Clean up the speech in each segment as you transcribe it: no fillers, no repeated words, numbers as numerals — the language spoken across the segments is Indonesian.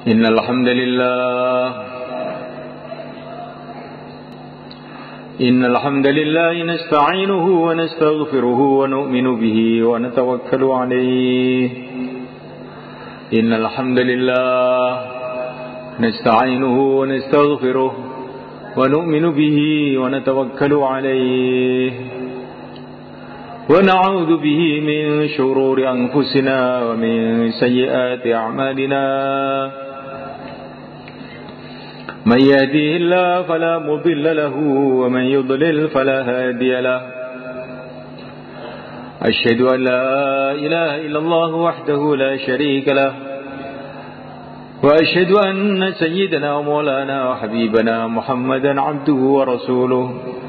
إن الحمد لله نستعينه ونستغفره ونؤمن به ونتوكل عليه. إن الحمد لله نستعينه ونستغفره ونؤمن به ونتوكل عليه ونعوذ به من شرور أنفسنا ومن سيئات أعمالنا. من يهديه الله فلا مضل له ومن يضلل فلا هادي له. أشهد أن لا إله إلا الله وحده لا شريك له وأشهد أن سيدنا ومولانا وحبيبنا محمدا عبده ورسوله.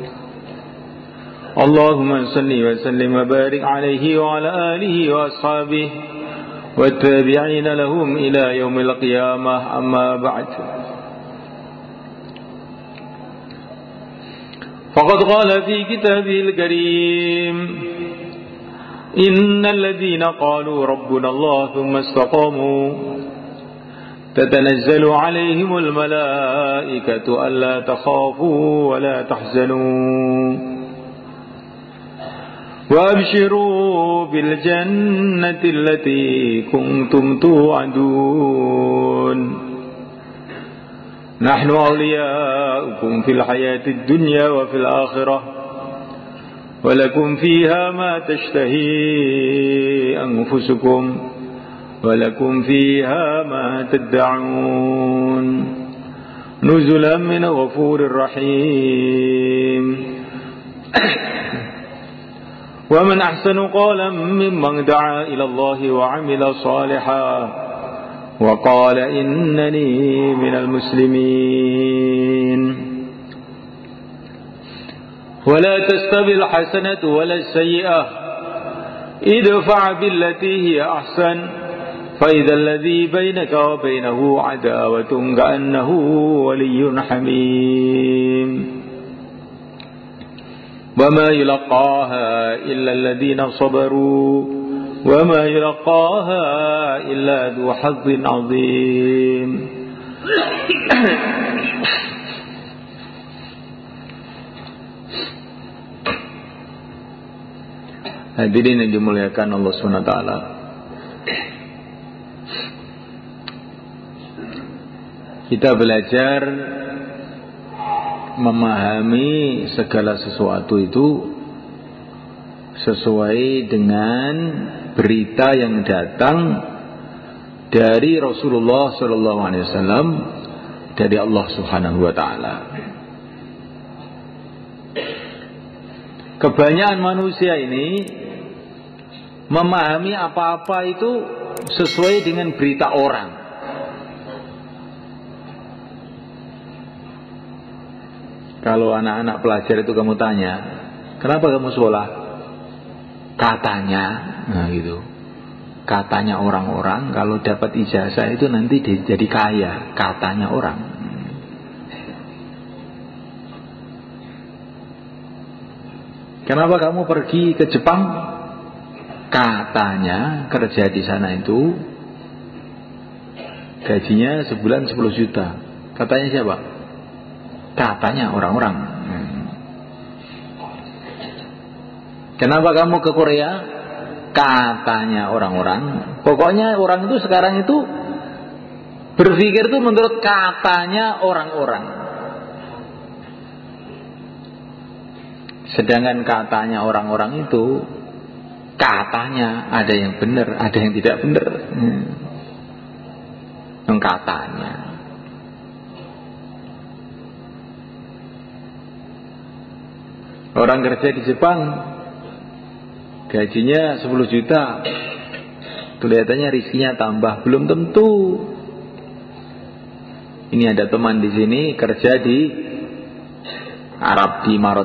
اللهم صل وسلم وبارك عليه وعلى آله وأصحابه والتابعين لهم إلى يوم القيامة. أما بعد، فقد قال في كتابه الكريم: إن الذين قالوا ربنا الله ثم استقاموا تتنزل عليهم الملائكة ألا تخافوا ولا تحزنوا وأبشروا بالجنة التي كنتم توعدون. نحن أولياؤكم في الحياة الدنيا وفي الآخرة ولكم فيها ما تشتهي أنفسكم ولكم فيها ما تدعون نزلا من غفور رحيم. ومن أحسن قولا ممن دعا إلى الله وعمل صالحا وقال إنني من المسلمين. ولا تستوي الحسنة ولا السيئة ادفع بالتي هي أحسن فإذا الذي بينك وبينه عداوة كأنه ولي حميم. وما يلقاها إلا الذين صبروا وما يلقاها إلا ذو حظ عظيم. Hadirin yang dimuliakan Allah SWT, kita belajar memahami segala sesuatu itu sesuai dengan berita yang datang dari Rasulullah SAW dari Allah Subhanahu wa Ta'ala. Kebanyakan manusia ini memahami apa-apa itu sesuai dengan berita orang. Kalau anak-anak pelajar itu kamu tanya, kenapa kamu sekolah? Katanya, nah gitu. Katanya orang-orang kalau dapat ijazah itu nanti jadi kaya. Katanya orang. Kenapa kamu pergi ke Jepang? Katanya kerja di sana itu gajinya sebulan 10 juta. Katanya siapa? Katanya orang-orang. Kenapa kamu ke Korea? Katanya orang-orang. Pokoknya orang itu sekarang itu berpikir itu menurut katanya orang-orang. Sedangkan katanya orang-orang itu katanya ada yang benar, ada yang tidak benar. Yang katanya. Orang kerja di Jepang gajinya 10 juta, kelihatannya rizkinya tambah, belum tentu. Ini ada teman di sini kerja di Arab, di Maret,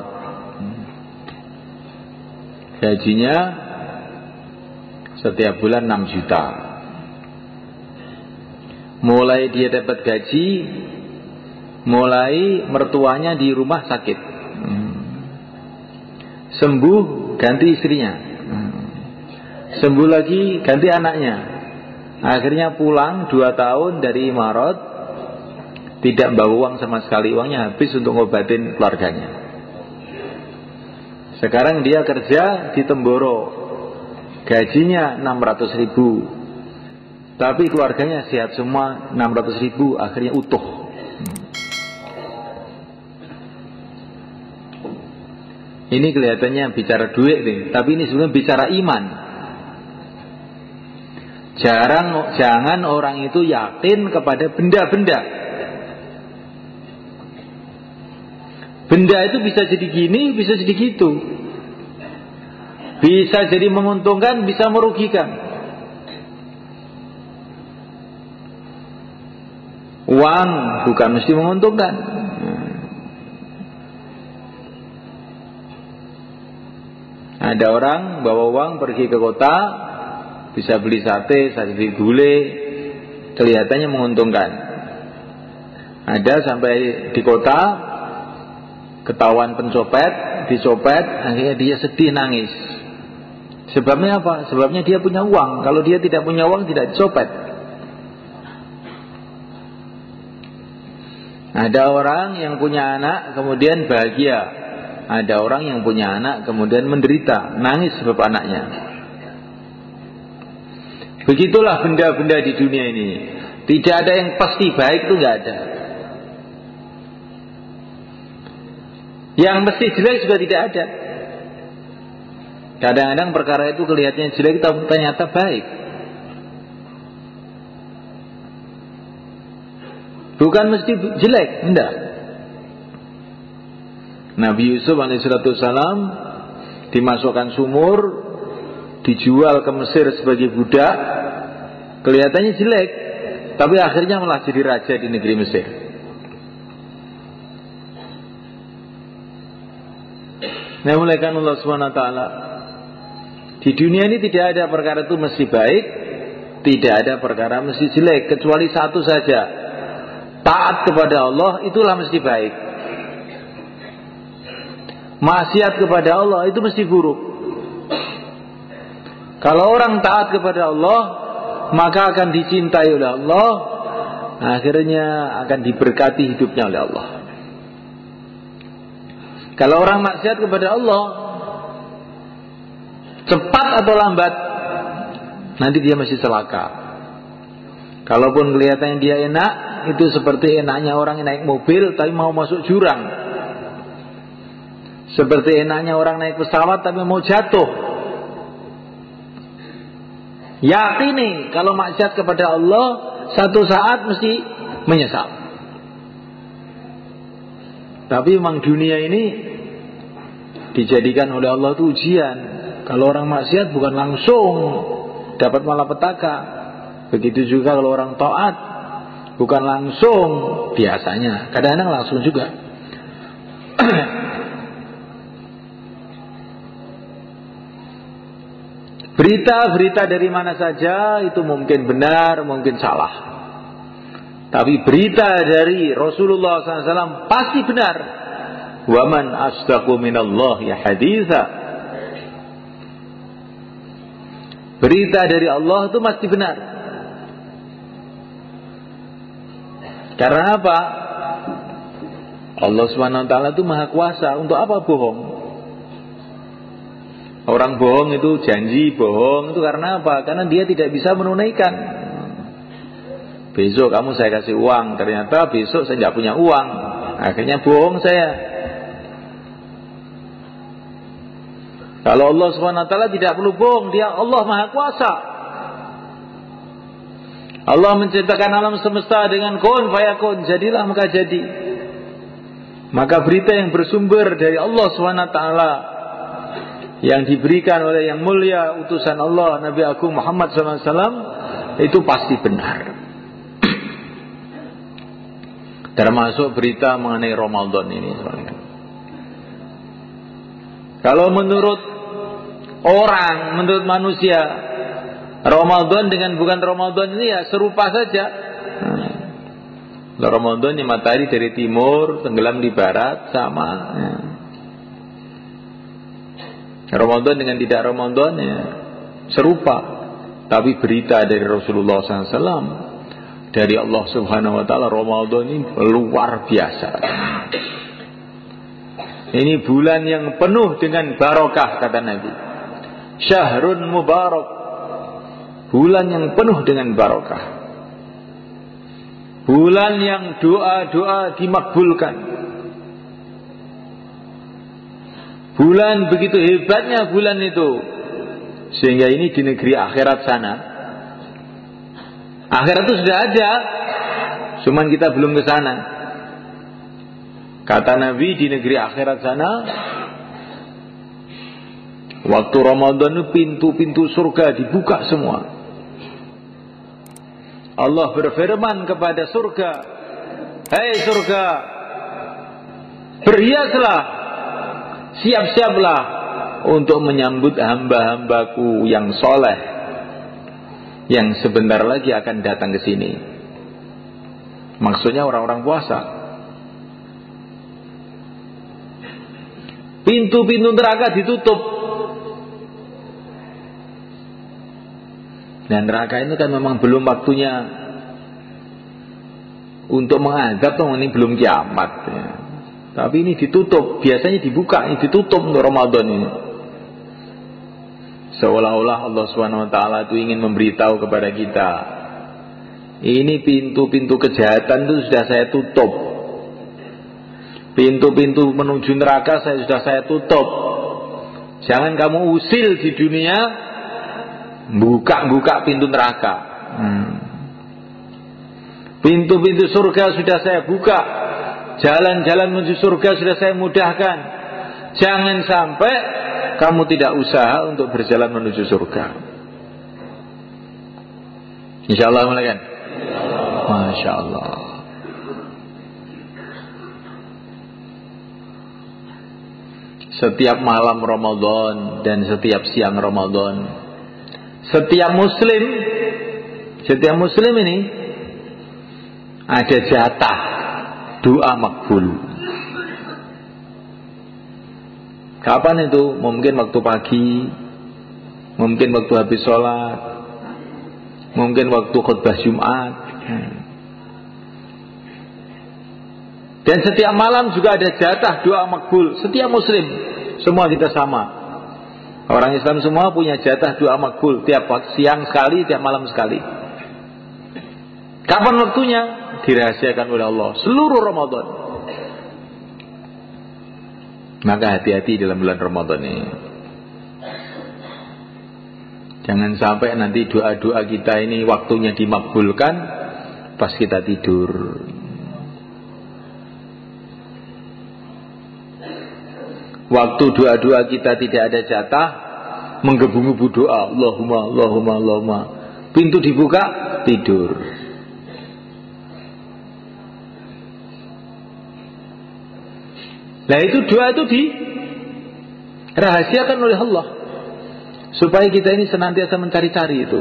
gajinya setiap bulan 6 juta. Mulai dia dapat gaji, mulai mertuanya di rumah sakit, sembuh ganti istrinya, sembuh lagi ganti anaknya, Akhirnya pulang 2 tahun dari Imarat, tidak bawa uang sama sekali, uangnya habis untuk ngobatin keluarganya. Sekarang dia kerja di Temboro, gajinya 600.000, tapi keluarganya sehat semua, 600.000 akhirnya utuh. Ini kelihatannya bicara duit nih, tapi ini sebenarnya bicara iman. Jangan orang itu yakin kepada benda-benda. Benda itu bisa jadi gini, bisa jadi gitu. Bisa jadi menguntungkan, bisa merugikan. Uang bukan mesti menguntungkan. Ada orang bawa uang pergi ke kota, bisa beli sate, beli gulai, kelihatannya menguntungkan. Ada sampai di kota, ketahuan pencopet, dicopet, akhirnya dia sedih nangis. Sebabnya apa? Sebabnya dia punya uang. Kalau dia tidak punya uang, tidak dicopet. Ada orang yang punya anak kemudian bahagia. Ada orang yang punya anak kemudian menderita, nangis sebab anaknya. Begitulah benda-benda di dunia ini. Tidak ada yang pasti baik, itu nggak ada. Yang mesti jelek juga tidak ada. Kadang-kadang perkara itu kelihatannya jelek, tapi ternyata baik. Bukan mesti jelek, enggak. Nabi Yusuf alaihissalam dimasukkan sumur, dijual ke Mesir sebagai budak, kelihatannya jelek, tapi akhirnya malah jadi raja di negeri Mesir. Nah, mulai kan Allah SWT, di dunia ini tidak ada perkara itu mesti baik, tidak ada perkara mesti jelek, kecuali satu saja, taat kepada Allah itulah mesti baik. Maksiat kepada Allah itu mesti buruk. Kalau orang taat kepada Allah, maka akan dicintai oleh Allah, akhirnya akan diberkati hidupnya oleh Allah. Kalau orang maksiat kepada Allah, cepat atau lambat nanti dia mesti celaka. Kalaupun kelihatannya dia enak, itu seperti enaknya orang yang naik mobil tapi mau masuk jurang. Seperti enaknya orang naik pesawat tapi mau jatuh. Yakini kalau maksiat kepada Allah satu saat mesti menyesal. Tapi memang dunia ini dijadikan oleh Allah itu ujian. Kalau orang maksiat bukan langsung dapat malapetaka. Begitu juga kalau orang taat bukan langsung, biasanya kadang-kadang langsung juga. Berita-berita dari mana saja itu mungkin benar, mungkin salah. Tapi berita dari Rasulullah SAW pasti benar. Waman asdaqu minallahi haditha. Berita dari Allah itu pasti benar. Karena apa? Allah SWT itu maha kuasa. Untuk apa bohong? Orang bohong itu janji bohong itu karena apa? Karena dia tidak bisa menunaikan. Besok kamu saya kasih uang, ternyata besok saya tidak punya uang, akhirnya bohong saya. Kalau Allah SWT tidak perlu bohong, dia Allah maha kuasa. Allah menciptakan alam semesta dengan kun fayakun, jadilah maka jadi. Maka berita yang bersumber dari Allah SWT yang diberikan oleh yang mulia utusan Allah Nabi Agung Muhammad SAW itu pasti benar. Termasuk berita mengenai Ramadan ini. Kalau menurut orang, menurut manusia, Ramadan dengan bukan Ramadan ini ya serupa saja. Ramadan yang matahari dari timur tenggelam di barat sama. Ramadan dengan tidak Ramadan ya serupa. Tapi berita dari Rasulullah SAW, dari Allah Subhanahu wa Ta'ala, Ramadan ini luar biasa. Ini bulan yang penuh dengan barokah, kata Nabi. Syahrun mubarak, bulan yang penuh dengan barokah, bulan yang doa-doa dimakbulkan, bulan begitu hebatnya bulan itu, sehingga ini di negeri akhirat sana, akhirat itu sudah ada, cuman kita belum ke sana. Kata Nabi, di negeri akhirat sana, waktu Ramadan itu pintu-pintu surga dibuka semua. Allah berfirman kepada surga, "Hei surga, berhiaslah, siap-siaplah untuk menyambut hamba-hambaku yang soleh, yang sebentar lagi akan datang ke sini." Maksudnya orang-orang puasa. Pintu-pintu neraka ditutup. Dan neraka itu kan memang belum waktunya untuk mengadab, ini belum kiamat ya. Tapi ini ditutup, biasanya dibuka, ini ditutup untuk Ramadan ini. Seolah-olah Allah SWT itu ingin memberitahu kepada kita, ini pintu-pintu kejahatan itu sudah saya tutup. Pintu-pintu menuju neraka sudah saya tutup. Jangan kamu usil di dunia, buka-buka pintu neraka. Pintu-pintu surga sudah saya buka, jalan-jalan menuju surga sudah saya mudahkan. Jangan sampai kamu tidak usaha untuk berjalan menuju surga. InsyaAllah mulai kan? Masya Allah. Setiap malam Ramadan dan setiap siang Ramadan, setiap muslim ini ada jatah doa makbul. Kapan itu? Mungkin waktu pagi, mungkin waktu habis sholat, mungkin waktu khutbah Jumat. Dan setiap malam juga ada jatah doa makbul. Setiap muslim, semua kita sama. Orang Islam semua punya jatah doa makbul. Tiap siang sekali, tiap malam sekali. Kapan waktunya? Dirahasiakan oleh Allah seluruh Ramadan. Maka hati-hati dalam bulan Ramadan ini. Jangan sampai nanti doa-doa kita ini waktunya dimakbulkan pas kita tidur. Waktu doa-doa kita tidak ada jatah, menggebu-gebu doa, Allahumma, Allahumma, Allahumma. Pintu dibuka, tidur. Nah itu doa itu dirahasiakan oleh Allah, supaya kita ini senantiasa mencari-cari itu.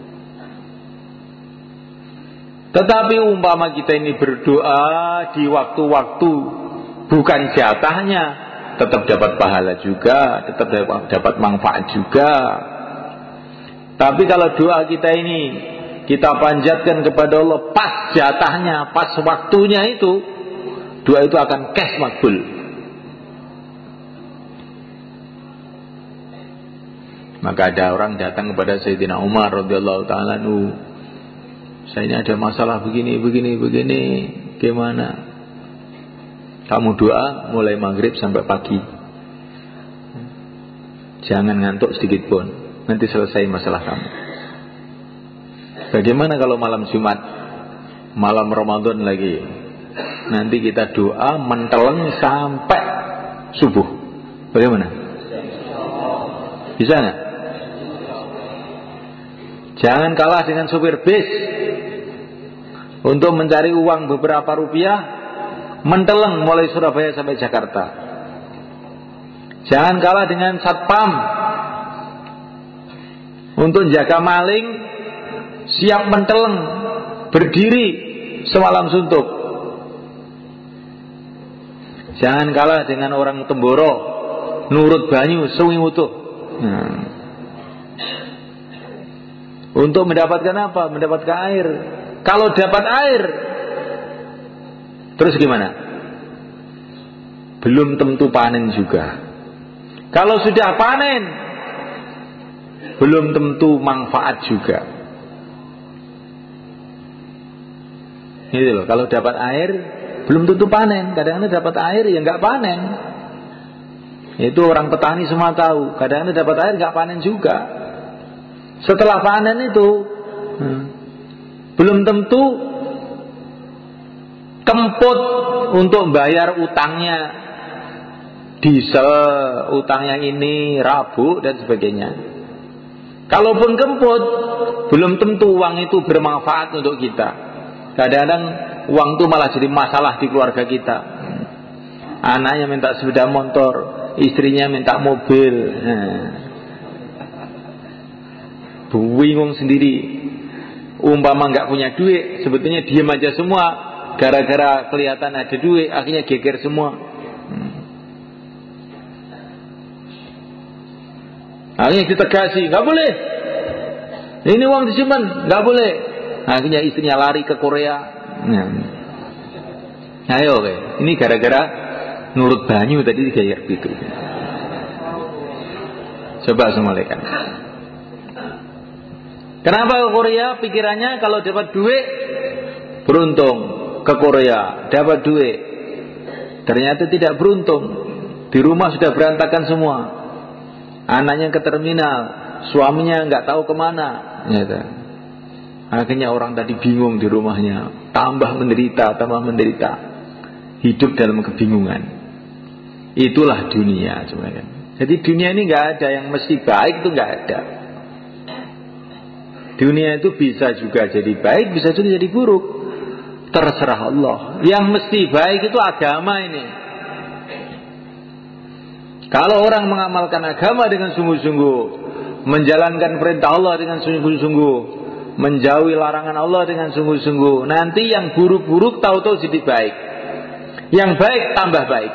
Tetapi umpama kita ini berdoa di waktu-waktu bukan jatahnya, tetap dapat pahala juga, tetap dapat manfaat juga. Tapi kalau doa kita ini kita panjatkan kepada Allah pas jatahnya, pas waktunya itu, doa itu akan cash makbul. Maka ada orang datang kepada Sayyidina Umar radhiyallahu ta'ala anhu, saya ini ada masalah begini, gimana? Kamu doa mulai maghrib sampai pagi, jangan ngantuk sedikit pun, nanti selesai masalah kamu. Bagaimana kalau malam Jumat, malam Ramadan lagi, nanti kita doa menteleng sampai subuh, bagaimana? Bisa nggak? Jangan kalah dengan supir bis untuk mencari uang beberapa rupiah, menteleng mulai Surabaya sampai Jakarta. Jangan kalah dengan satpam untuk jaga maling, siap menteleng, berdiri semalam suntuk. Jangan kalah dengan orang Temboro, nurut banyu sewi utuh. Untuk mendapatkan apa? Mendapatkan air. Kalau dapat air, terus gimana? Belum tentu panen juga. Kalau sudah panen, belum tentu manfaat juga. Gitu loh. Kalau dapat air, belum tentu panen. Kadang-kadang dapat air ya nggak panen. Itu orang petani semua tahu. Kadang-kadang dapat air nggak panen juga. Setelah panen itu belum tentu kemput untuk bayar utangnya, diesel, utangnya ini, rabuk dan sebagainya. Kalaupun kemput, belum tentu uang itu bermanfaat untuk kita. Kadang-kadang uang itu malah jadi masalah di keluarga kita. Anaknya minta sepeda motor, istrinya minta mobil. Bingung sendiri. Umpama nggak punya duit, sebetulnya diam aja semua. Gara-gara kelihatan ada duit, akhirnya geger semua. Akhirnya ditegasi, nggak boleh. Ini uang disimpan, nggak boleh. Akhirnya istrinya lari ke Korea. Ayo, ini gara-gara nurut banyu tadi digayak gitu. Coba semalaikan. Kenapa ke Korea? Pikirannya kalau dapat duit beruntung. Ke Korea dapat duit, ternyata tidak beruntung. Di rumah sudah berantakan semua. Anaknya ke terminal, suaminya nggak tahu kemana. Gitu. Akhirnya orang tadi bingung di rumahnya, tambah menderita, hidup dalam kebingungan. Itulah dunia sebenarnya. Jadi dunia ini nggak ada yang mesti baik, itu nggak ada. Dunia itu bisa juga jadi baik, bisa juga jadi buruk. Terserah Allah. Yang mesti baik itu agama ini. Kalau orang mengamalkan agama dengan sungguh-sungguh, menjalankan perintah Allah dengan sungguh-sungguh, menjauhi larangan Allah dengan sungguh-sungguh, nanti yang buruk-buruk tahu-tahu jadi baik. Yang baik tambah baik.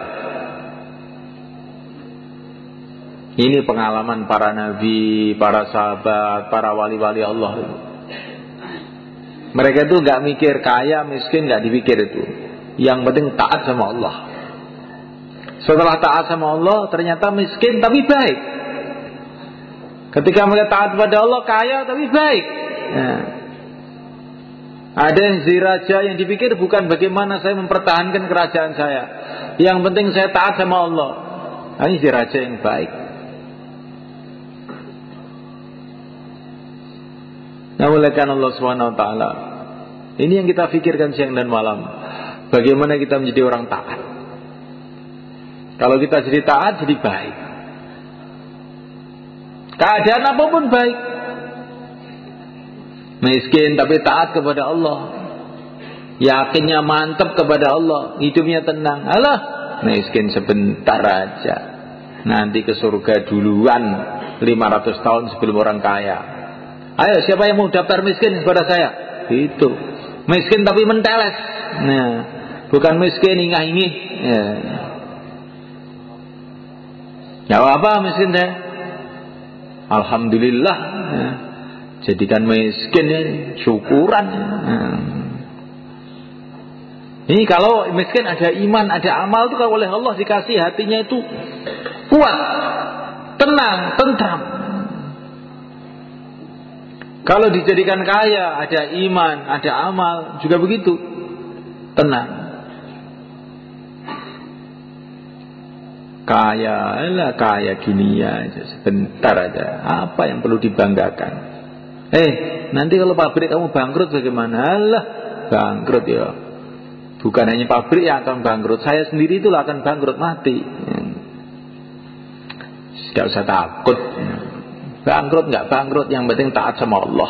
Ini pengalaman para nabi, para sahabat, para wali-wali Allah. Mereka itu gak mikir kaya, miskin, gak dipikir itu. Yang penting taat sama Allah. Setelah taat sama Allah, ternyata miskin tapi baik. Ketika mereka taat pada Allah, kaya tapi baik. Nah, ada yang ziraja yang dipikir bukan bagaimana saya mempertahankan kerajaan saya. Yang penting saya taat sama Allah. Nah, ini ziraja yang baik. Namuliakan Allah SWT. Ini yang kita pikirkan siang dan malam. Bagaimana kita menjadi orang taat. Kalau kita jadi taat, jadi baik. Keadaan apapun baik. Miskin tapi taat kepada Allah. Yakinnya mantap kepada Allah. Hidupnya tenang. Alah, miskin sebentar aja. Nanti ke surga duluan 500 tahun sebelum orang kaya. Ayo, siapa yang mau daftar miskin kepada saya? Itu. Miskin tapi menteles. Nah, bukan miskin ingah-ingih. Ya apa miskin saya? Alhamdulillah. Ya. Jadikan miskin ya, syukuran. Ini kalau miskin ada iman, ada amal itu kalau oleh Allah dikasih hatinya itu kuat, tenang, tentram. Kalau dijadikan kaya, ada iman, ada amal, juga begitu. Tenang. Kaya gini aja, sebentar aja. Apa yang perlu dibanggakan? Nanti kalau pabrik kamu bangkrut bagaimana? Alah, bangkrut ya. Bukan hanya pabrik yang akan bangkrut, saya sendiri itulah akan bangkrut, mati. Tidak usah takut. Bangkrut nggak bangkrut, yang penting taat sama Allah.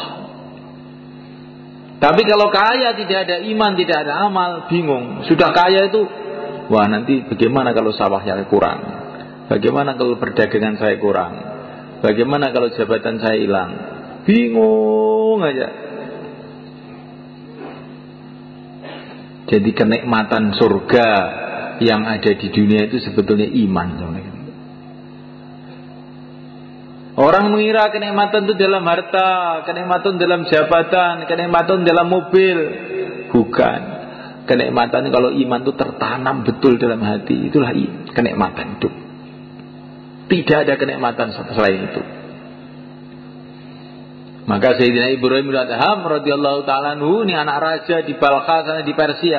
Tapi kalau kaya tidak ada iman, tidak ada amal, bingung. Sudah kaya itu, wah nanti bagaimana kalau sawahnya kurang? Bagaimana kalau perdagangan saya kurang? Bagaimana kalau jabatan saya hilang? Bingung aja. Jadi kenikmatan surga yang ada di dunia itu sebetulnya iman. Orang mengira kenikmatan itu dalam harta, kenikmatan dalam jabatan, kenikmatan dalam mobil. Bukan. Kenikmatan kalau iman itu tertanam betul dalam hati, itulah kenikmatan hidup. Tidak ada kenikmatan selain itu. Maka Sayyidina Ibrahim bin Adham radhiyallahu ta'ala anhu, ini anak raja di Balkha sana di Persia.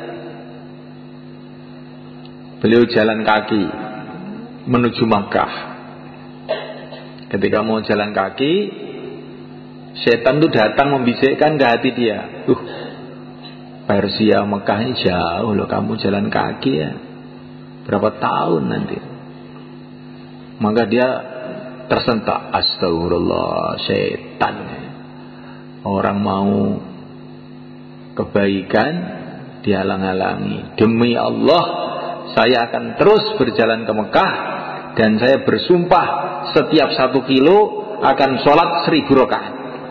Beliau jalan kaki menuju Makkah. Ketika mau jalan kaki, setan itu datang membisikkan ke hati dia. Persia Makkah ini jauh loh, kamu jalan kaki ya. Berapa tahun nanti? Maka dia tersentak, astagfirullah, setan. Orang mau kebaikan dihalang-halangi. Demi Allah, saya akan terus berjalan ke Mekah, dan saya bersumpah setiap 1 kilo akan sholat 1000 rakaat.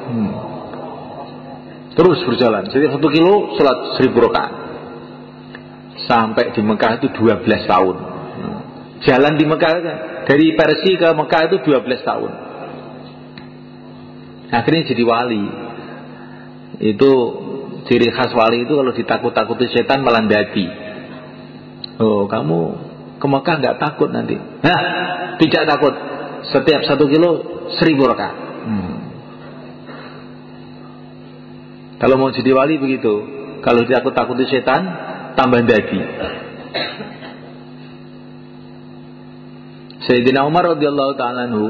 Terus berjalan, setiap 1 kilo sholat 1000 rakaat. Sampai di Mekah itu 12 tahun. Jalan di Mekah kan, dari Persia ke Mekah itu 12 tahun. Akhirnya jadi wali. Itu ciri khas wali itu kalau ditakut-takuti setan malah dadi. Oh, kamu ke Mekah nggak takut nanti? Nah, tidak takut. Setiap 1 kilo 1000 rakaat. Kalau mau jadi wali begitu. Kalau ditakut-takuti setan, tambah dadi. Sayyidina Umar radhiyallahu ta'ala anhu,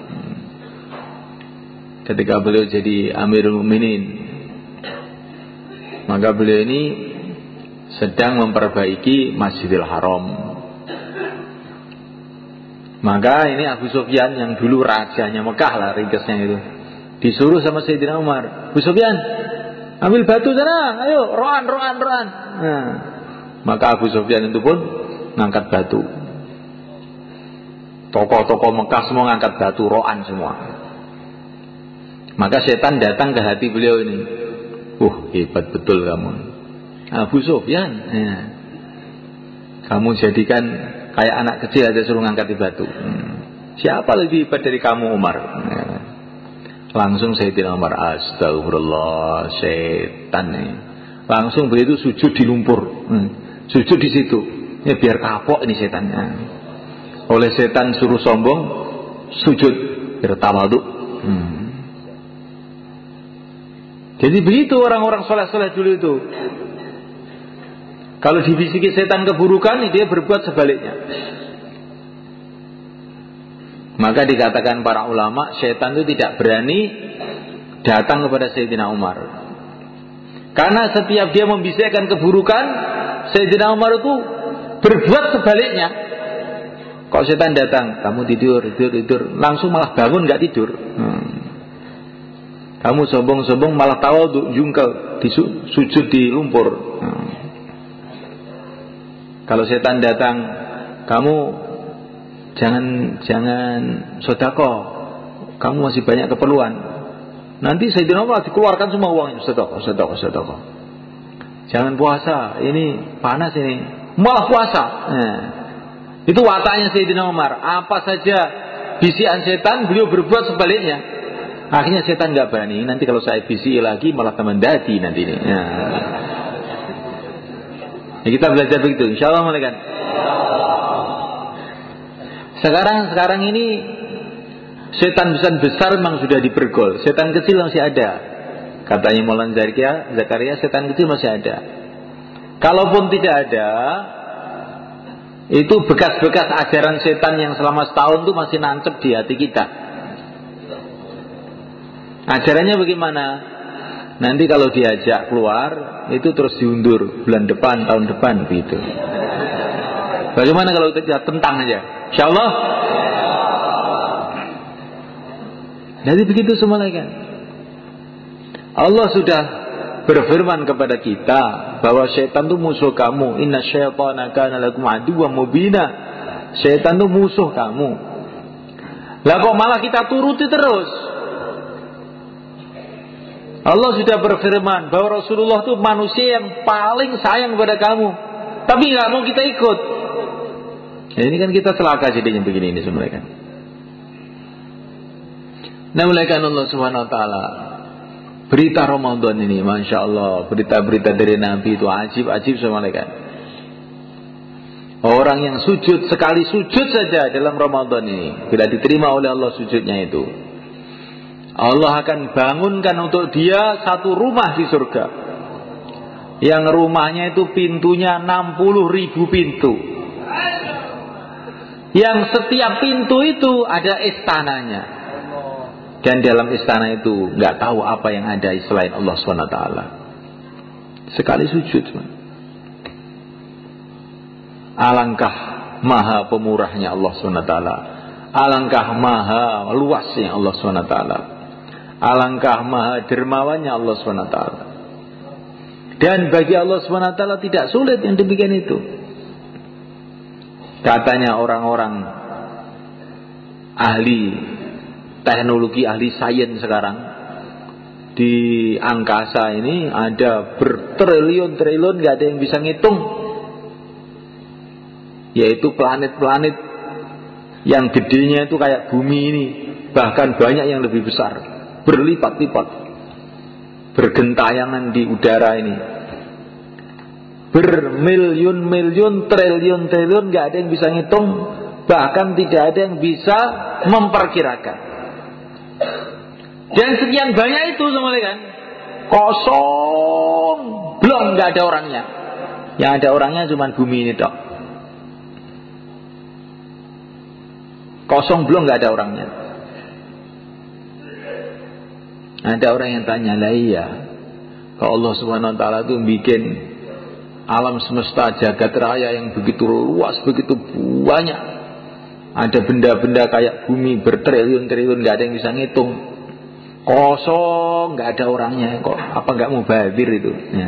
ketika beliau jadi Amirul Mukminin, maka beliau ini sedang memperbaiki Masjidil Haram. Maka ini Abu Sufyan yang dulu rajanya Mekah lah, ringkasnya itu, disuruh sama Sayyidina Umar, Abu Sufyan, ambil batu sana, ayo, roan. Nah, maka Abu Sufyan itu pun ngangkat batu. Tokoh-tokoh Mekah semua ngangkat batu, roan semua. Maka setan datang ke hati beliau ini. Hebat betul kamu, Abu Sufyan. Kamu jadikan kayak anak kecil aja suruh ngangkat di batu. Siapa lebih hebat dari kamu, Umar? Langsung Sayyidina Umar, astagfirullah, setan nih. Langsung beliau itu sujud di lumpur. Sujud di situ. Ya biar kapok ini setannya. Oleh setan suruh sombong, sujud bertawadhu. Jadi begitu orang-orang soleh-soleh dulu itu. Kalau dibisiki setan keburukan, dia berbuat sebaliknya. Maka dikatakan para ulama, setan itu tidak berani datang kepada Sayyidina Umar. Karena setiap dia membisikkan keburukan, Sayyidina Umar itu berbuat sebaliknya. Kalau setan datang, kamu tidur, langsung malah bangun nggak tidur. Kamu sombong-sombong malah tawadhu, jungkel, sujud di lumpur. Kalau setan datang, kamu jangan sedekah, kamu masih banyak keperluan. Nanti Sayyidina Umar dikeluarkan semua uangnya, sedekah. Jangan puasa, ini panas ini, malah puasa. Itu wataknya Sayyidina Umar. Apa saja bisikan setan, beliau berbuat sebaliknya. Akhirnya setan nggak berani. Nanti kalau saya bisiki lagi malah teman dadi nanti ini. Ya, kita belajar begitu. Insya Allah malaikat. Sekarang ini setan besar memang sudah dipergol. Setan kecil masih ada. Katanya Maulana Zakaria, setan kecil masih ada. Kalaupun tidak ada, itu bekas-bekas ajaran setan yang selama setahun itu masih nancep di hati kita. Ajarannya bagaimana? Nanti kalau diajak keluar, itu terus diundur bulan depan, tahun depan begitu. Bagaimana kalau kita tentang aja? Insya Allah. Jadi begitu semua kan. Allah sudah berfirman kepada kita bahwa syaitan itu musuh kamu. Inna syaitana kana lakum aduwwan mubina. Syaitan itu musuh kamu. Lah kok malah kita turuti terus? Allah sudah berfirman bahwa Rasulullah itu manusia yang paling sayang kepada kamu, tapi nggak mau kita ikut. Ya, ini kan kita celaka jadinya begini ini sebenarnya kan. Namuliakan Allah Subhanahu wa taala. Berita Ramadan ini, Masya Allah, berita-berita dari Nabi itu ajib-ajib sama malaikat. Orang yang sujud, sekali sujud saja dalam Ramadan ini, bila diterima oleh Allah sujudnya itu, Allah akan bangunkan untuk dia satu rumah di surga. Yang rumahnya itu pintunya 60.000 pintu. Yang setiap pintu itu ada istananya. Dan dalam istana itu nggak tahu apa yang ada selain Allah SWT. Sekali sujud. Alangkah maha pemurahnya Allah SWT. Alangkah maha luasnya Allah SWT. Alangkah maha dermawannya Allah SWT. Dan bagi Allah SWT tidak sulit yang demikian itu. Katanya orang-orang ahli teknologi, ahli sains sekarang, di angkasa ini ada bertriliun-triliun, gak ada yang bisa ngitung, yaitu planet-planet yang gedenya itu kayak bumi ini, bahkan banyak yang lebih besar, berlipat-lipat, bergentayangan di udara ini, bermiliun-miliun, triliun-triliun, gak ada yang bisa ngitung, bahkan tidak ada yang bisa memperkirakan. Dan sekian banyak itu sama kan, kosong, belum, nggak ada orangnya. Yang ada orangnya cuma bumi ini dok. Kosong belum, nggak ada orangnya. Ada orang yang tanya, lah iya, kalau Allah Subhanahu Wa Taala itu bikin alam semesta jagat raya yang begitu luas, begitu banyak, ada benda-benda kayak bumi bertriliun-triliun, nggak ada yang bisa ngitung. Kosong, nggak ada orangnya, kok apa nggak mubazir itu? Ya.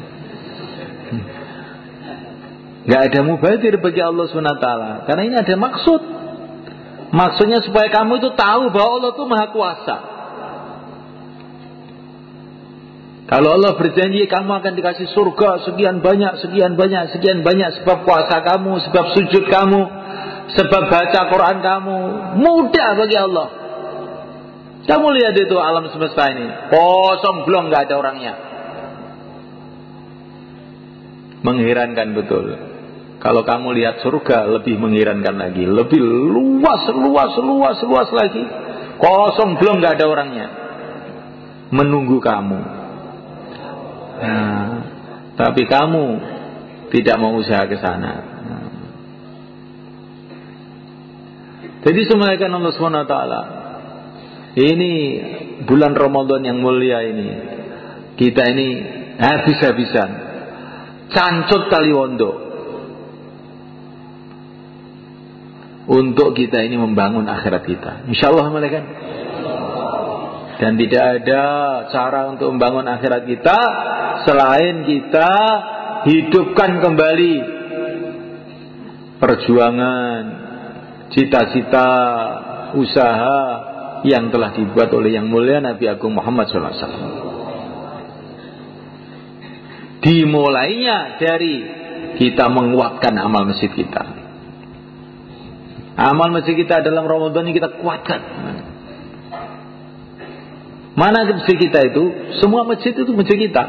Nggak ada mubazir bagi Allah SWT, karena ini ada maksud. Maksudnya supaya kamu itu tahu bahwa Allah itu maha kuasa. Kalau Allah berjanji kamu akan dikasih surga sekian banyak, sekian banyak, sekian banyak, sebab puasa kamu, sebab sujud kamu, sebab baca Quran kamu, mudah bagi Allah. Kamu lihat itu alam semesta ini, kosong belum, nggak ada orangnya. Mengherankan betul. Kalau kamu lihat surga, lebih mengherankan lagi, lebih luas lagi. Kosong belum, nggak ada orangnya, menunggu kamu. Nah, tapi kamu tidak mau usaha ke sana. Jadi semuanya Allah SWT. Ini bulan Ramadan yang mulia ini, kita ini habis-habisan cancut taliwondo untuk kita ini membangun akhirat kita, insyaallah malaikat. Dan tidak ada cara untuk membangun akhirat kita selain kita hidupkan kembali perjuangan, cita-cita, usaha yang telah dibuat oleh yang mulia Nabi Agung Muhammad SAW. Dimulainya dari kita menguatkan amal masjid kita. Amal masjid kita dalam Ramadan ini kita kuatkan. Mana masjid kita itu? Semua masjid itu masjid kita.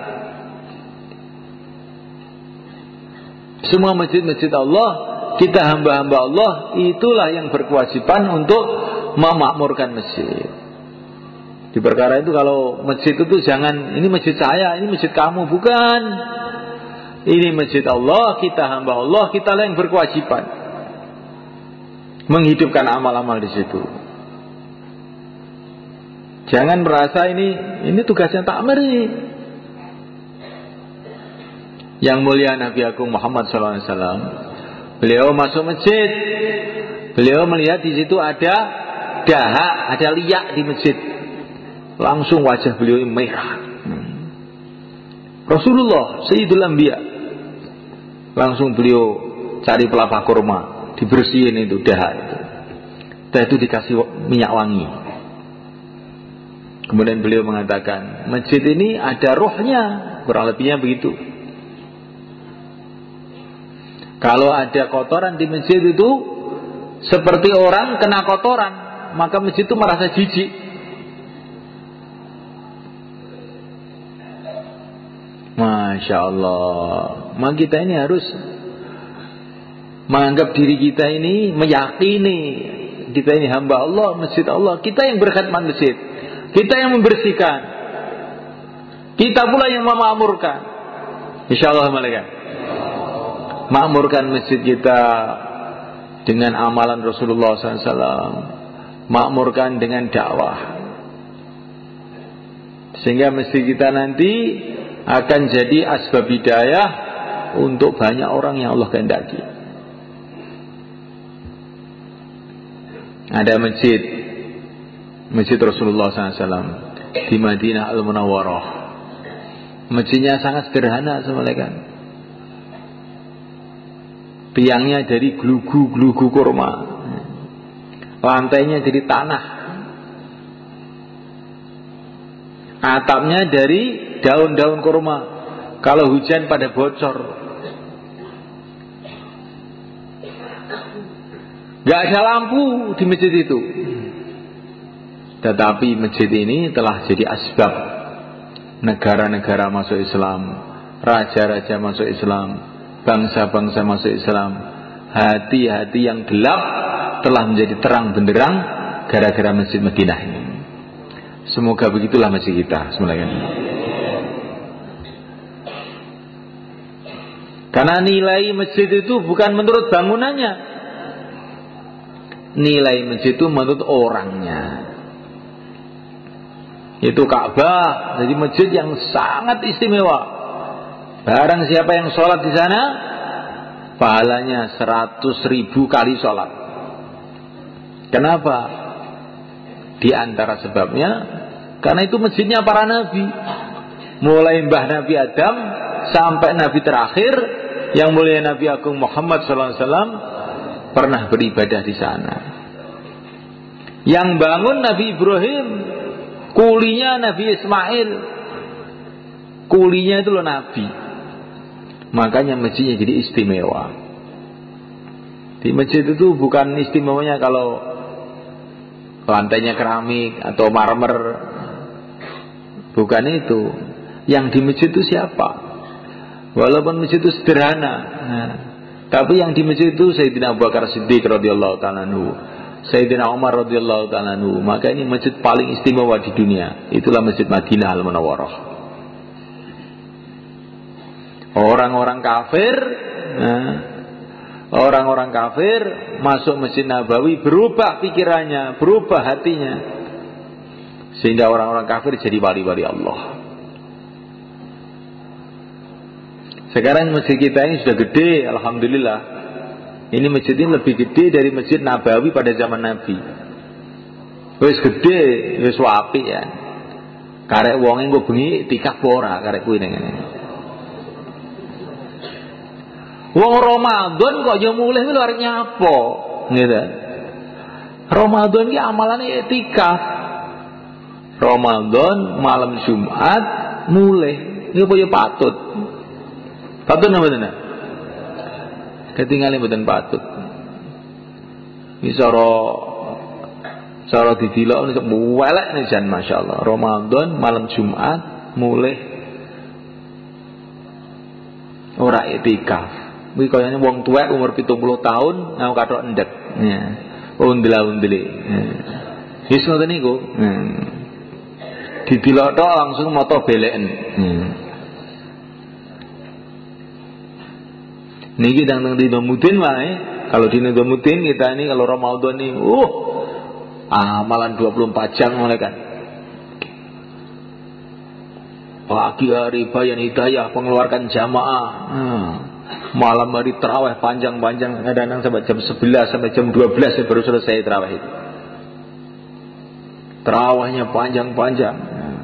Semua masjid-masjid Allah, kita hamba-hamba Allah, itulah yang berkewajiban untuk memakmurkan masjid. Di perkara itu kalau masjid itu jangan, ini masjid saya, ini masjid kamu, bukan. Ini masjid Allah, kita hamba Allah, kita lah yang berkewajiban menghidupkan amal-amal di situ. Jangan merasa ini tugasnya takmir ini. Yang mulia Nabi Agung Muhammad SAW, beliau masuk masjid, beliau melihat di situ ada dahak, ada liak di masjid. Langsung wajah beliau merah. Rasulullah Sayyidul Anbiya, langsung beliau cari pelapa kurma, dibersihin itu dahak itu. Setelah itu dikasih minyak wangi. Kemudian beliau mengatakan, masjid ini ada rohnya, kurang lebihnya begitu. Kalau ada kotoran di masjid itu seperti orang kena kotoran, maka masjid itu merasa jijik. Masya Allah. Maka kita ini harus menganggap diri kita ini, meyakini kita ini hamba Allah, masjid Allah. Kita yang berkhidmat masjid, kita yang membersihkan, kita pula yang memakmurkan. InsyaAllah malaikat makmurkan masjid kita dengan amalan Rasulullah SAW, makmurkan dengan dakwah, sehingga masjid kita nanti akan jadi asbab hidayah untuk banyak orang yang Allah kehendaki. Ada masjid Rasulullah SAW di Madinah Al-Munawwarah. Masjidnya sangat sederhana, semalekan. Tiangnya dari gelugu kurma, lantainya dari tanah, atapnya dari daun-daun kurma. Kalau hujan pada bocor. Gak ada lampu di masjid itu. Tetapi masjid ini telah jadi asbab negara-negara masuk Islam, raja-raja masuk Islam, bangsa-bangsa masuk Islam. Hati-hati yang gelap telah menjadi terang benderang gara-gara masjid Madinah ini. Semoga begitulah masjid kita semuanya. Karena nilai masjid itu bukan menurut bangunannya, nilai masjid itu menurut orangnya. Itu Ka'bah, jadi masjid yang sangat istimewa. Barang siapa yang sholat di sana, pahalanya 100.000 kali sholat. Kenapa? Di antara sebabnya, karena itu masjidnya para nabi. Mulai Mbah Nabi Adam sampai Nabi terakhir, yang mulia Nabi Agung Muhammad SAW, pernah beribadah di sana. Yang bangun Nabi Ibrahim, kulinya Nabi Ismail, kulinya itu loh Nabi. Makanya masjidnya jadi istimewa. Di masjid itu bukan istimewanya kalau lantainya keramik atau marmer, bukan itu. Yang di masjid itu siapa? Walaupun masjid itu sederhana, tapi yang di masjid itu Sayyidina Abu Bakar Siddiq radhiyallahu ta'ala anhu, Sayyidina Umar radhiyallahu ta'ala anhu. Maka ini masjid paling istimewa di dunia. Itulah Masjid Madinah Al-Munawwarah. Orang-orang kafir masuk Masjid Nabawi, berubah pikirannya, berubah hatinya, sehingga orang-orang kafir jadi wali-wali Allah. Sekarang masjid kita ini sudah gede, alhamdulillah. Ini masjid ini lebih gede dari Masjid Nabawi pada zaman Nabi. Wis gede, wis apik ya. Karek wonge engko bengi tikaf ora karek kuwi ngene. Wong Ramadan kok yo mulih kuwi arep nyapo, gitu. Ramadan iki amalane etikaf. Ramadan malam Jumat mulih, iki yo patut. Patut napa tenan? Ketinggalan mboten patut. Iki cara didelok nek welek jan masyaallah. Ramadan malam Jumat mulih ora etikaf. Kuwi kayane wong tuwek umur 70 tahun nang kathok endek. Ya. Undel-undeli. Wis ngoten niku. Didelok tok langsung mata beleken. Niki dang di Domudin wae. Kalau di Domudin kita ini kalau Ramadan ini amalan 24 jam mulai kan. Pagi hari bayan hidayah mengeluarkan jamaah. Malam hari tarawih panjang-panjang, kadang-kadang sampai jam 11 sampai jam 12 baru selesai tarawih itu. Tarawihnya panjang-panjang.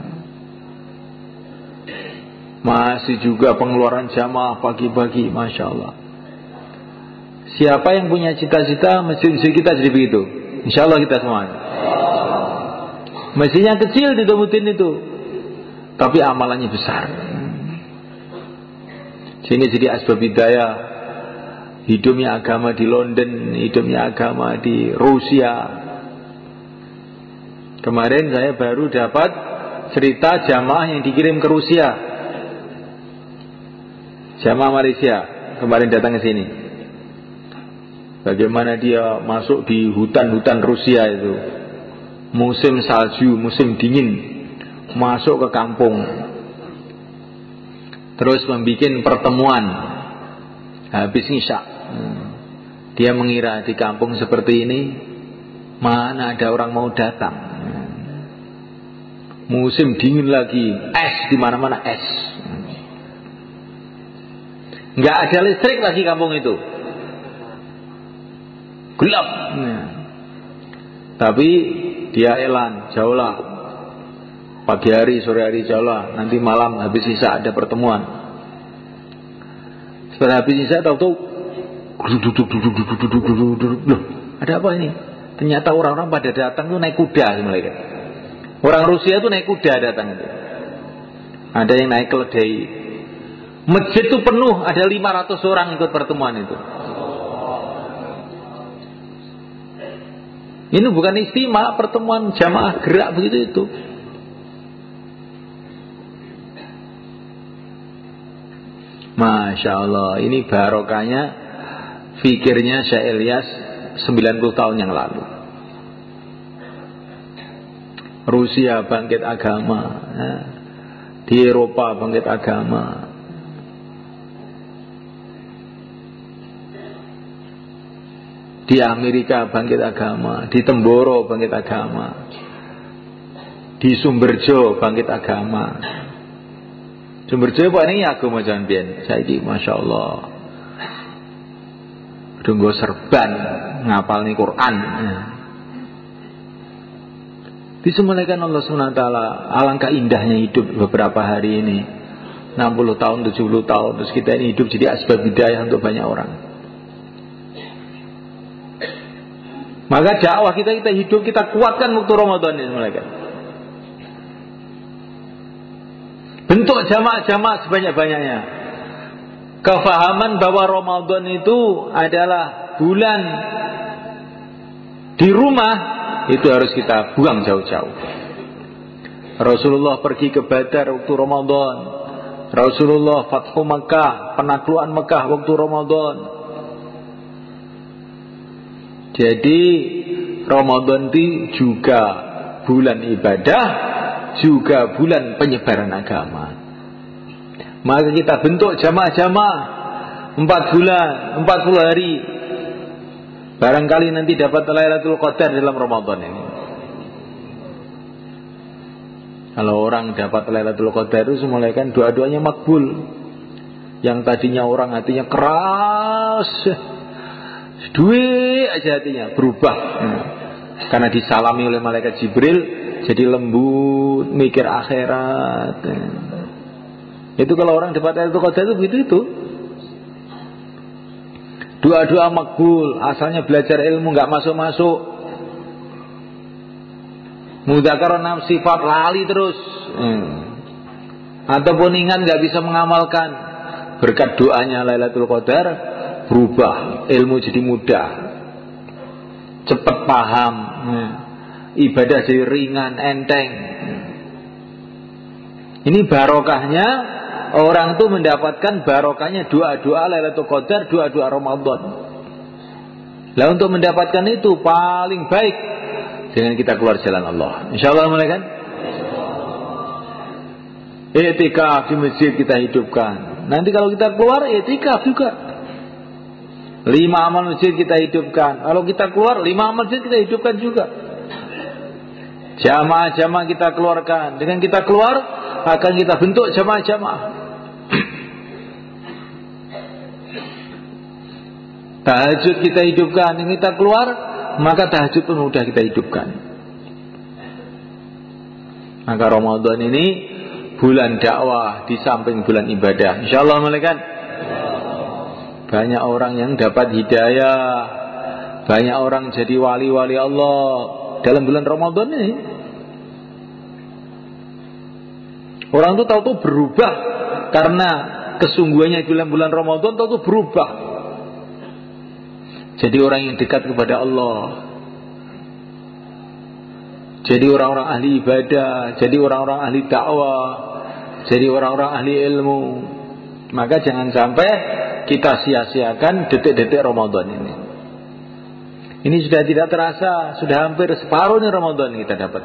Masih juga pengeluaran jamaah pagi-pagi, Masya Allah. Siapa yang punya cita-cita masjid-masjid kita jadi begitu? Insya Allah kita semuanya. Masjidnya kecil di Domudin itu, tapi amalannya besar. Sehingga jadi asbab hidayah. Hidupnya agama di London, hidupnya agama di Rusia. Kemarin saya baru dapat cerita jamaah yang dikirim ke Rusia. Jamaah Malaysia kemarin datang ke sini. Bagaimana dia masuk di hutan-hutan Rusia itu, musim salju, musim dingin, masuk ke kampung, terus membuat pertemuan habis Isya. Dia mengira di kampung seperti ini mana ada orang mau datang. Musim dingin lagi, es di mana-mana es. Nggak ada listrik lagi kampung itu, gelap. Tapi dia elan, jauhlah, pagi hari, sore hari jauhlah, nanti malam habis Isya ada pertemuan. Setelah habis Isya tahu-tahu, loh, ada apa ini? Ternyata orang-orang pada datang tuh naik kuda mereka. Orang Rusia itu naik kuda datang itu. Ada yang naik keledai. Masjid itu penuh, ada 500 orang ikut pertemuan itu. Ini bukan istimewa, pertemuan jamaah gerak begitu itu. Masya Allah, ini barokahnya fikirnya Syekh Ilyas 90 tahun yang lalu. Rusia bangkit agama, di Eropa bangkit agama, di Amerika bangkit agama, di Temboro bangkit agama, di Sumberjo bangkit agama. Sumberjo Pak ini agama jangan biyen. Saiki Masya Allah Dunggo serban ngapal nih Quran. Disemulaikan Allah SWT. Alangkah indahnya hidup beberapa hari ini, 60 tahun, 70 tahun. Terus kita ini hidup jadi asbab hidayah untuk banyak orang. Maka dakwah kita hidup, kita kuatkan waktu Ramadan ini mereka. Bentuk jamaah-jamaah sebanyak-banyaknya. Kefahaman bahwa Ramadan itu adalah bulan di rumah, itu harus kita buang jauh-jauh. Rasulullah pergi ke Badar waktu Ramadan. Rasulullah Fathu Makkah, penaklukan Makkah waktu Ramadan. Jadi Ramadan itu juga bulan ibadah, juga bulan penyebaran agama. Maka kita bentuk jamaah-jamaah 4 bulan, 40 hari. Barangkali nanti dapat Lailatul Qadar dalam Ramadan ini. Kalau orang dapat Lailatul Qadar itu semulai kan doa-doanya makbul. Yang tadinya orang hatinya keras, duit aja hatinya berubah. Karena disalami oleh malaikat Jibril, jadi lembut, mikir akhirat. Itu kalau orang dapat Lailatul Qadar itu begitu itu. Doa-doa makbul, asalnya belajar ilmu nggak masuk-masuk. Mudzakarah sifat lali terus. Ataupun ingat nggak bisa mengamalkan. Berkat doanya Lailatul Qadar berubah, ilmu jadi mudah, cepat paham, ibadah jadi ringan, enteng. Ini barokahnya orang tuh mendapatkan barokahnya doa-doa Lailatul Qadar, doa-doa Ramadan. Lah untuk mendapatkan itu paling baik dengan kita keluar jalan Allah. Insyaallah malaikat. I'tikaf di masjid kita hidupkan. Nanti kalau kita keluar i'tikaf juga. 5 amal masjid kita hidupkan. Kalau kita keluar 5 amal masjid kita hidupkan juga. Jamaah-jamaah kita keluarkan. Dengan kita keluar akan kita bentuk jamaah-jamaah. Tahajud kita hidupkan. Dengan kita keluar, maka tahajud pun mudah kita hidupkan. Maka Ramadan ini bulan dakwah di samping bulan ibadah. Insyaallah malaikat. Banyak orang yang dapat hidayah, banyak orang jadi wali-wali Allah dalam bulan Ramadan ini. Orang itu tahu-tahu berubah karena kesungguhannya di bulan Ramadan, tahu-tahu berubah. Jadi orang yang dekat kepada Allah, jadi orang-orang ahli ibadah, jadi orang-orang ahli dakwah, jadi orang-orang ahli ilmu. Maka jangan sampai kita sia-siakan detik-detik Ramadan ini. Ini sudah tidak terasa, sudah hampir separuh nih Ramadan kita dapat.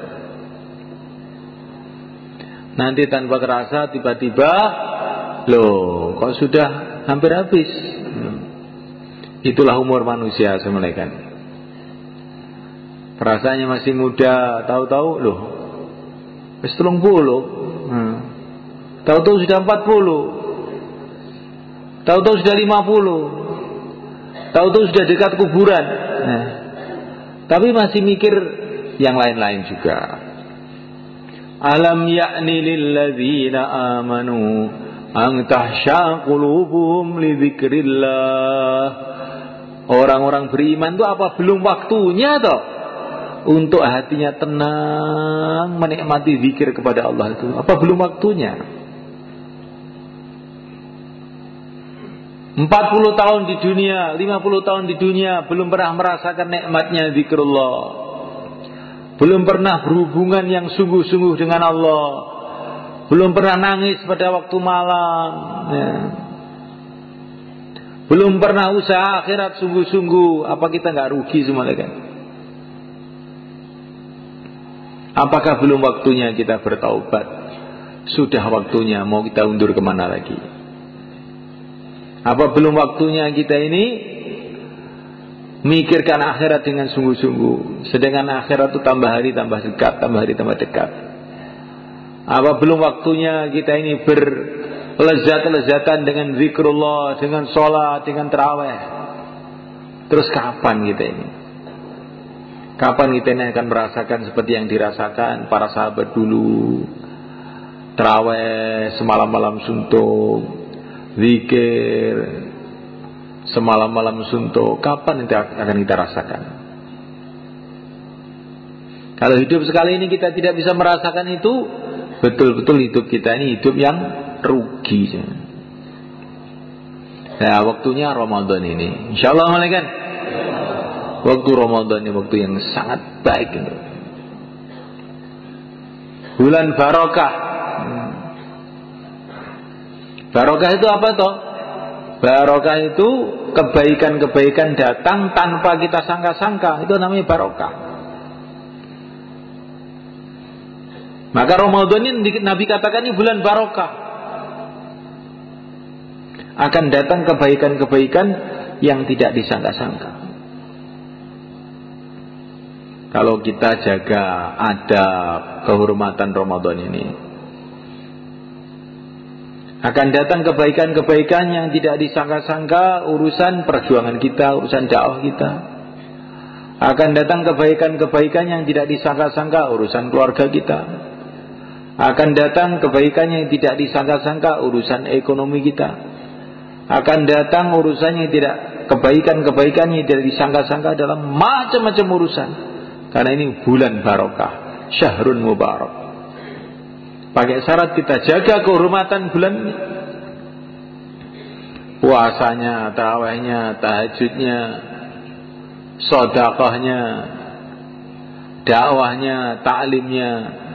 Nanti tanpa terasa tiba-tiba, loh kok sudah hampir habis. Itulah umur manusia semelekan. Perasaannya masih muda, tahu-tahu loh wis 30. Tahu-tahu sudah 40. Tahu-tahu sudah 50. Tahu-tahu sudah dekat kuburan. Tapi masih mikir yang lain-lain juga. Alam ya'ni lilladzina amanu an tahsha qulubuhum li dzikrillah. Orang-orang beriman itu apa belum waktunya toh untuk hatinya tenang menikmati zikir kepada Allah itu? Apa belum waktunya? 40 tahun di dunia, 50 tahun di dunia belum pernah merasakan nikmatnya zikrullah. Belum pernah berhubungan yang sungguh-sungguh dengan Allah. Belum pernah nangis pada waktu malam, ya. Belum pernah usaha akhirat sungguh-sungguh. Apa kita nggak rugi semua kan? Apakah belum waktunya kita bertaubat? Sudah waktunya, mau kita undur kemana lagi? Apa belum waktunya kita ini mikirkan akhirat dengan sungguh-sungguh? Sedangkan akhirat itu tambah hari tambah dekat, tambah hari tambah dekat. Apa belum waktunya kita ini berlezat-lezatan dengan zikrullah, dengan sholat, dengan tarawih? Terus kapan kita ini? Kapan kita ini akan merasakan seperti yang dirasakan para sahabat dulu? Tarawih semalam-malam suntuk, zikir semalam-malam suntuk. Kapan itu akan kita rasakan? Kalau hidup sekali ini kita tidak bisa merasakan itu, betul-betul hidup kita ini hidup yang rugi. Nah, waktunya Ramadan ini, insyaallah malaikat. Waktu Ramadan ini waktu yang sangat baik ini. Bulan barokah. Barokah itu apa toh? Barokah itu kebaikan-kebaikan datang tanpa kita sangka-sangka. Itu namanya barokah. Maka Ramadan ini Nabi katakan ini bulan barokah. Akan datang kebaikan-kebaikan yang tidak disangka-sangka. Kalau kita jaga adab kehormatan Ramadan ini, akan datang kebaikan-kebaikan yang tidak disangka-sangka. Urusan perjuangan kita, urusan dakwah kita. Akan datang kebaikan-kebaikan yang tidak disangka-sangka. Urusan keluarga kita. Akan datang kebaikan yang tidak disangka-sangka. Urusan ekonomi kita. Akan datang urusan yang tidak, kebaikan-kebaikan yang tidak disangka-sangka dalam macam-macam urusan. Karena ini bulan barokah, syahrun mubarak. Pakai syarat kita jaga kehormatan bulan ini. Puasanya, tarawihnya, tahajudnya, sedekahnya, dakwahnya, taklimnya.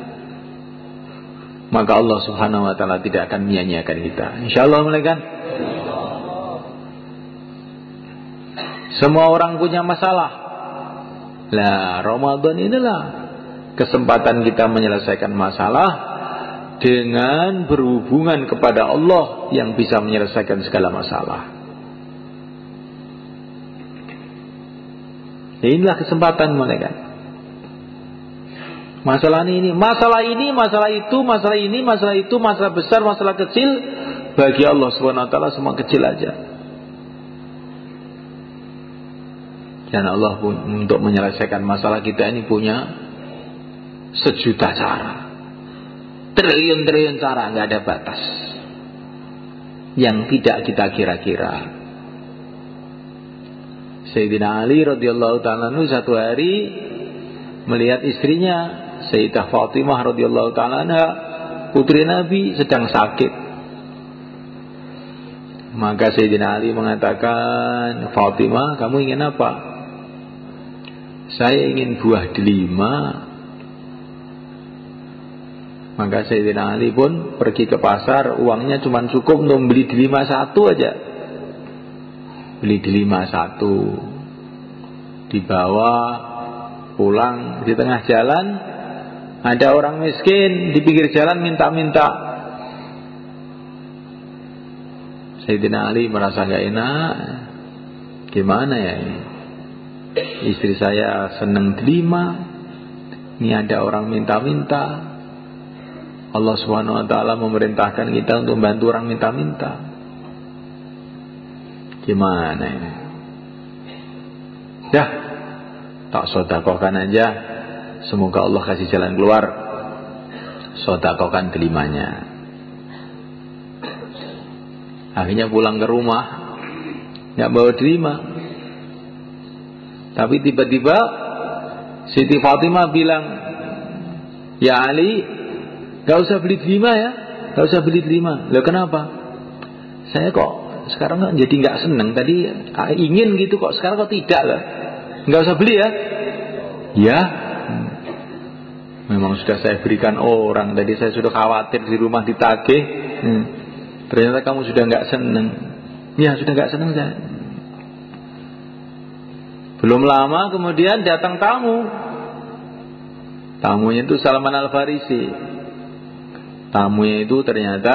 Maka Allah Subhanahu wa taala tidak akan menyia-nyiakan kita. Insyaallah malaikat. Semua orang punya masalah. Lah, Ramadan inilah kesempatan kita menyelesaikan masalah dengan berhubungan kepada Allah yang bisa menyelesaikan segala masalah. Inilah kesempatan malaikat. Masalah ini, masalah itu, masalah ini, masalah itu, masalah besar, masalah kecil, bagi Allah Subhanahu wa taala semua kecil aja. Dan Allah pun untuk menyelesaikan masalah kita ini punya sejuta cara, triliun-triliun cara, nggak ada batas yang tidak kita kira-kira. Sayyidina Ali radhiyallahu ta'ala anhu satu hari melihat istrinya Sayyidah Fatimah radhiyallahu ta'ala anha, putri Nabi, sedang sakit. Maka Sayyidina Ali mengatakan, Fatimah, kamu ingin apa? Saya ingin buah delima. Maka Sayyidina Ali pun pergi ke pasar, uangnya cuma cukup untuk beli delima satu aja. Beli delima satu, dibawa pulang. Di tengah jalan ada orang miskin di pinggir jalan minta-minta. Sayyidina Ali merasa gak enak. Gimana ya ini? Istri saya seneng delima, ini ada orang minta-minta. Allah SWT memerintahkan kita untuk membantu orang minta-minta. Gimana ini? Dah, tak sodakohkan aja. Semoga Allah kasih jalan keluar. Sodakohkan delimanya. Akhirnya pulang ke rumah, gak bawa delima. Tapi tiba-tiba Siti Fatimah bilang, ya Ali, gak usah beli delima ya, gak usah beli delima. Loh kenapa? Saya kok sekarang kan jadi gak seneng. Tadi ingin gitu kok, sekarang kok tidak lah. Gak usah beli ya. Ya, memang sudah saya berikan orang. Tadi saya sudah khawatir di rumah ditagih. Ternyata kamu sudah gak seneng. Ya sudah gak seneng saya. Belum lama kemudian datang tamu. Tamunya itu Salman Al-Farisi. Tamunya itu ternyata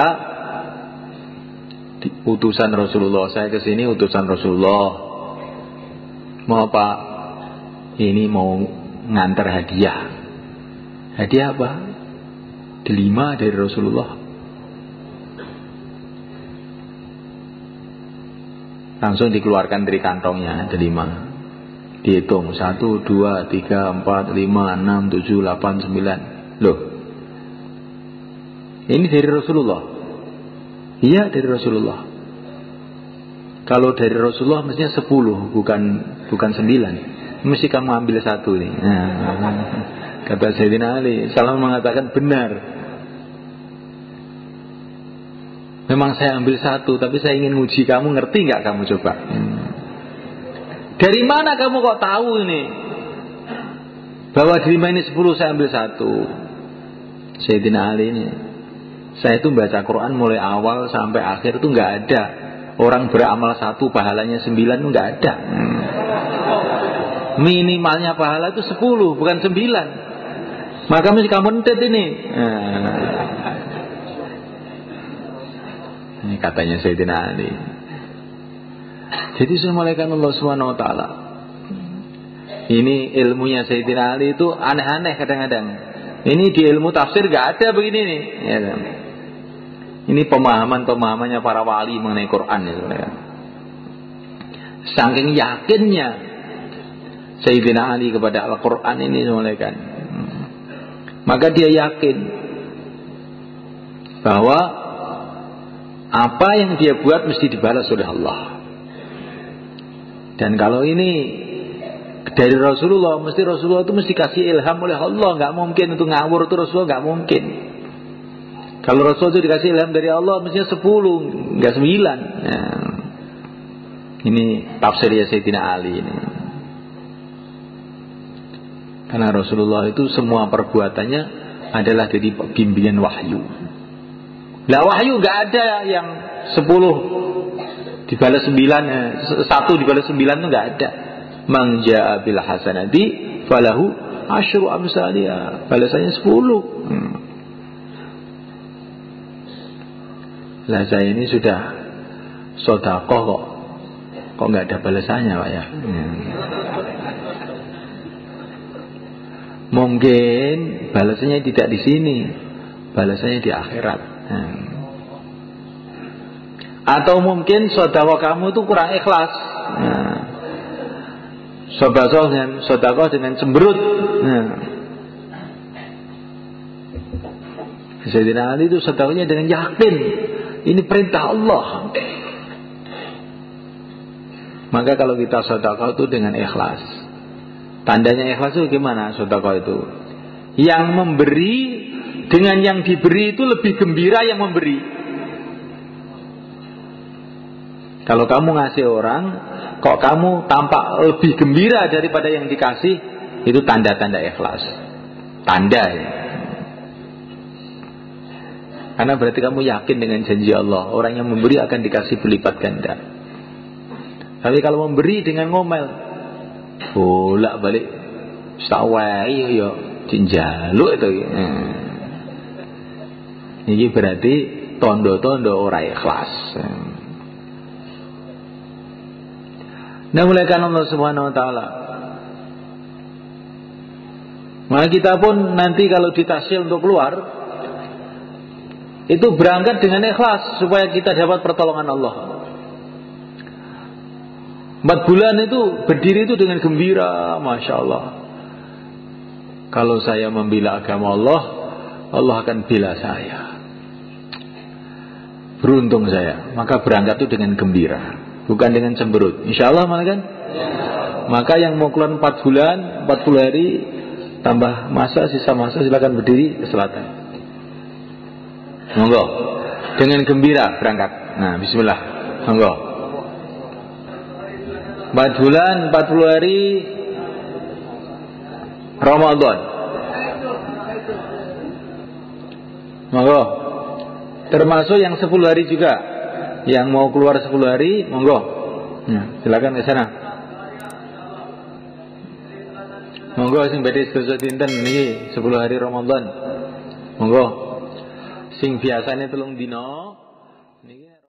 utusan Rasulullah. Saya kesini utusan Rasulullah. Mau apa? Ini mau ngantar hadiah. Hadiah apa? Delima dari Rasulullah. Langsung dikeluarkan dari kantongnya delima. Dihitung 1, 2, 3, 4, 5, 6, 7, 8, 9. Loh, ini dari Rasulullah. Iya dari Rasulullah. Kalau dari Rasulullah mestinya 10, bukan 9. Mesti kamu ambil 1 nih. Kata Sayyidina Ali, Salman mengatakan benar. Memang saya ambil 1, tapi saya ingin uji kamu, ngerti nggak kamu coba? Dari mana kamu kok tahu ini? Bahwa delima ini 10, saya ambil 1. Sayyidina Ali ini, saya itu baca Quran mulai awal sampai akhir itu nggak ada orang beramal 1 pahalanya 9 itu nggak ada. Minimalnya pahala itu 10 bukan 9. Maka mesti kamu entet ini. Ini katanya Sayyidina Ali. Jadi semulaikan Allah SWT. Ini ilmunya Sayyidina Ali itu aneh-aneh kadang-kadang. Ini di ilmu tafsir gak ada begini nih ya kan? Ini pemahamannya para wali mengenai Quran ya, kan? Saking yakinnya Sayyidina Ali kepada Al-Quran ini semulaikan. Maka dia yakin bahwa apa yang dia buat mesti dibalas oleh Allah. Dan kalau ini dari Rasulullah, mesti Rasulullah itu mesti kasih ilham oleh Allah. Gak mungkin itu ngawur, itu Rasulullah gak mungkin. Kalau Rasulullah itu dikasih ilham dari Allah, mestinya 10, gak 9. Nah, ini tafsirnya Sayyidina Ali ini. Karena Rasulullah itu semua perbuatannya adalah dari bimbingan wahyu. Lah wahyu gak ada yang 10 dibalas 9, 1 dibalas 9 itu gak ada. Man jaa bil hasanati falahu asyru amsalha. Balasannya 10. Lah saya ini sudah sedekah kok nggak ada balasannya Pak ya. Mungkin balasannya tidak di sini, balasannya di akhirat. Atau mungkin sedekah kamu itu kurang ikhlas. Sedekah dengan cemberut. Sayyidina Ali itu sedekahnya dengan yakin. Ini perintah Allah. Maka kalau kita sedekah itu dengan ikhlas. Tandanya ikhlas itu gimana sedekah itu? Yang memberi dengan yang diberi itu lebih gembira yang memberi. Kalau kamu ngasih orang, kok kamu tampak lebih gembira daripada yang dikasih, itu tanda-tanda ikhlas. Tanda ya. Karena berarti kamu yakin dengan janji Allah, orang yang memberi akan dikasih berlipat ganda. Tapi kalau memberi dengan ngomel, bolak balik sawai yo jinjaluk itu. Ini berarti tondo-tondo orang ikhlas. Nah, mulaikan Allah Subhanahu wa taala. Maka kita pun nanti kalau ditasil untuk keluar, itu berangkat dengan ikhlas supaya kita dapat pertolongan Allah. 4 bulan itu berdiri itu dengan gembira, Masya Allah. Kalau saya membela agama Allah, Allah akan bela saya. Beruntung saya. Maka berangkat itu dengan gembira, bukan dengan cemberut. Insya Allah mana kan? Maka yang mau keluar 4 bulan, 40 hari, tambah masa, sisa masa, silakan berdiri ke selatan. Monggo. Dengan gembira berangkat. Nah, bismillah. Monggo. 4 bulan, 40 hari Ramadan. Monggo. Termasuk yang 10 hari juga. Yang mau keluar 10 hari, monggo. Nah, silakan ke sana. Monggo sing badhe sedasa dinten niki 10 hari Ramadan. Monggo. Sing biasane 3 dina